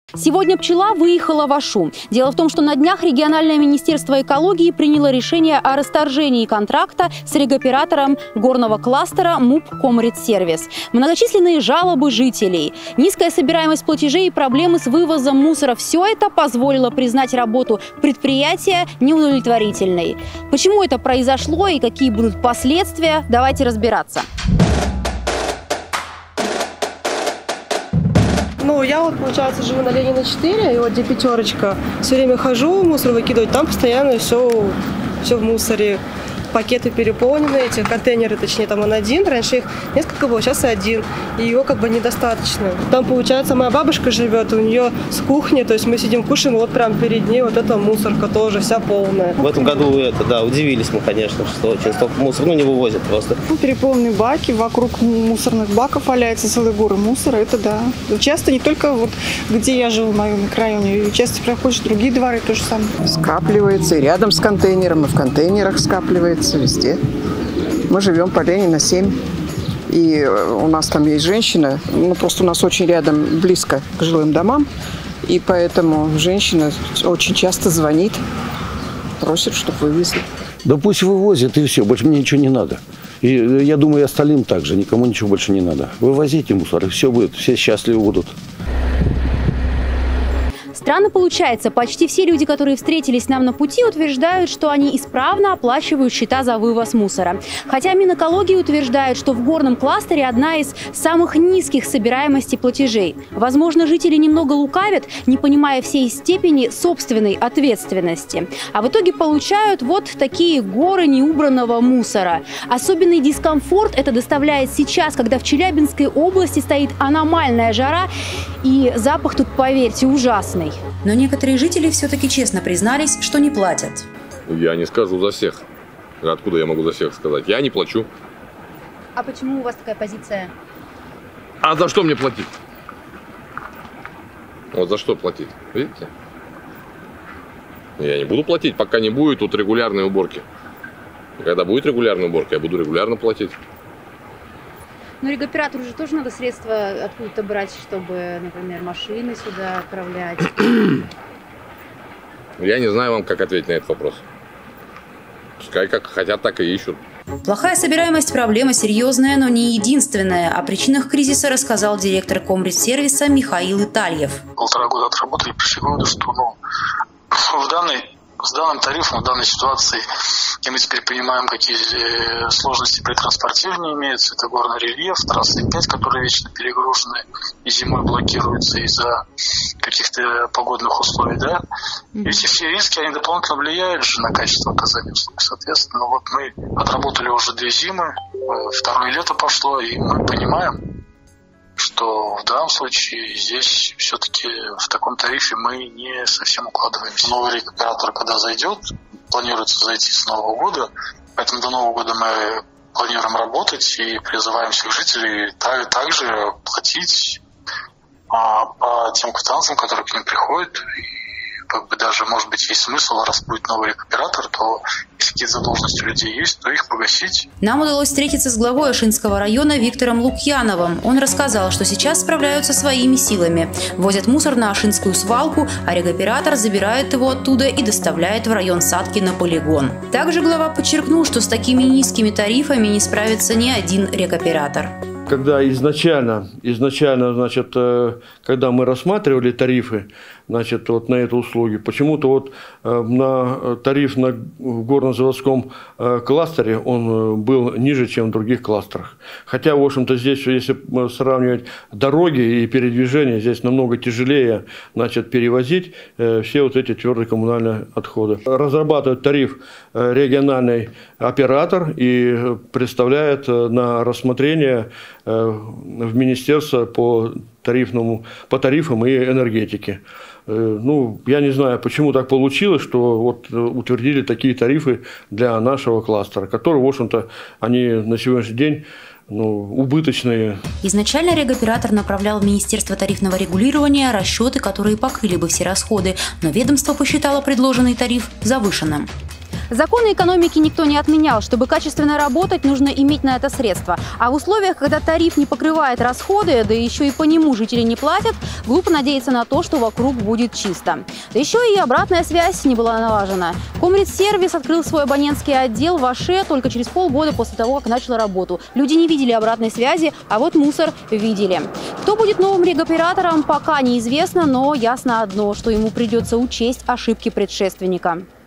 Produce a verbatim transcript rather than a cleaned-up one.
Сегодня пчела выехала в Ашу. Дело в том, что на днях региональное министерство экологии приняло решение о расторжении контракта с регоператором горного кластера МУП «Комритсервис». Многочисленные жалобы жителей, низкая собираемость платежей и проблемы с вывозом мусора – все это позволило признать работу предприятия неудовлетворительной. Почему это произошло и какие будут последствия, давайте разбираться. Ну, я вот, получается, живу на Ленина четыре, и вот где пятерочка. Все время хожу, мусор выкидывать, там постоянно все, все в мусоре. Пакеты переполнены, эти контейнеры, точнее, там он один. Раньше их несколько было, сейчас один. И его как бы недостаточно. Там, получается, моя бабушка живет, у нее с кухни, то есть мы сидим, кушаем, вот прям перед ней вот эта мусорка тоже, вся полная. В этом году это, да, удивились мы, конечно, что очень столько мусора, ну, не вывозят просто. Переполненные баки, вокруг мусорных баков валяются целые горы мусора, это да. Часто не только вот где я живу, в моем микрорайоне, часто проходишь другие дворы, то же самое. Скапливается и рядом с контейнером, и в контейнерах скапливается. Везде. Мы живем по Ленина семь, и у нас там есть женщина, ну просто у нас очень рядом, близко к жилым домам, и поэтому женщина очень часто звонит, просит, чтобы вывезли. Да пусть вывозят, и все, больше мне ничего не надо. И я думаю, и остальным также, никому ничего больше не надо. Вывозите мусор, и все будет, все счастливы будут. Странно получается, почти все люди, которые встретились нам на пути, утверждают, что они исправно оплачивают счета за вывоз мусора. Хотя Минэкологии утверждает, что в горном кластере одна из самых низких собираемостей платежей. Возможно, жители немного лукавят, не понимая всей степени собственной ответственности. А в итоге получают вот такие горы неубранного мусора. Особенный дискомфорт это доставляет сейчас, когда в Челябинской области стоит аномальная жара, и запах тут, поверьте, ужасный. Но некоторые жители все-таки честно признались, что не платят. Я не скажу за всех. Откуда я могу за всех сказать? Я не плачу. А почему у вас такая позиция? А за что мне платить? Вот за что платить? Видите? Я не буду платить, пока не будет тут регулярной уборки. Когда будет регулярная уборка, я буду регулярно платить. Но регоператору же тоже надо средства откуда-то брать, чтобы, например, машины сюда отправлять. Я не знаю вам, как ответить на этот вопрос. Пускай как хотят, так и ищут. Плохая собираемость – проблема серьезная, но не единственная. О причинах кризиса рассказал директор Комритсервиса Михаил Итальев. Полтора года отработали, пришли к выводу, что ну, в данной, с данным тарифом, в данной ситуации, и мы теперь понимаем, какие сложности при транспортировании имеются. Это горный рельеф, трассы пять, которые вечно перегружены и зимой блокируются из-за каких-то погодных условий. Да? И эти все риски, они дополнительно влияют же на качество оказания услуг. Соответственно, вот мы отработали уже две зимы, второе лето пошло, и мы понимаем, что в данном случае здесь все-таки в таком тарифе мы не совсем укладываемся. Новый регоператор, когда зайдет, планируется зайти с Нового года, поэтому до Нового года мы планируем работать и призываем всех жителей также платить а, по тем квитанциям, которые к ним приходят. И как бы даже, может быть, есть смысл, раз будет новый регоператор, то если какие-то задолженности у людей есть, то их погасить. Нам удалось встретиться с главой Ашинского района Виктором Лукьяновым. Он рассказал, что сейчас справляются своими силами. Возят мусор на Ашинскую свалку, а регоператор забирает его оттуда и доставляет в район Садки на полигон. Также глава подчеркнул, что с такими низкими тарифами не справится ни один регоператор. Когда изначально, изначально, значит, когда мы рассматривали тарифы, значит, вот на эту услуги, почему-то вот на тариф на горно-заводском кластере он был ниже, чем в других кластерах. Хотя, в общем-то, здесь, если сравнивать дороги и передвижение, здесь намного тяжелее, значит, перевозить все вот эти твердые коммунальные отходы. Разрабатывает тариф региональный оператор и представляет на рассмотрение в министерство по тарифному, по тарифам и энергетике. Ну, я не знаю, почему так получилось, что вот утвердили такие тарифы для нашего кластера, которые, в общем-то, они на сегодняшний день ну, убыточные. Изначально регоператор направлял в Министерство тарифного регулирования расчеты, которые покрыли бы все расходы, но ведомство посчитало предложенный тариф завышенным. Законы экономики никто не отменял. Чтобы качественно работать, нужно иметь на это средства. А в условиях, когда тариф не покрывает расходы, да еще и по нему жители не платят, глупо надеяться на то, что вокруг будет чисто. Да еще и обратная связь не была налажена. Комрит-сервис открыл свой абонентский отдел в Аше только через полгода после того, как начал работу. Люди не видели обратной связи, а вот мусор видели. Кто будет новым регоператором, пока неизвестно, но ясно одно, что ему придется учесть ошибки предшественника.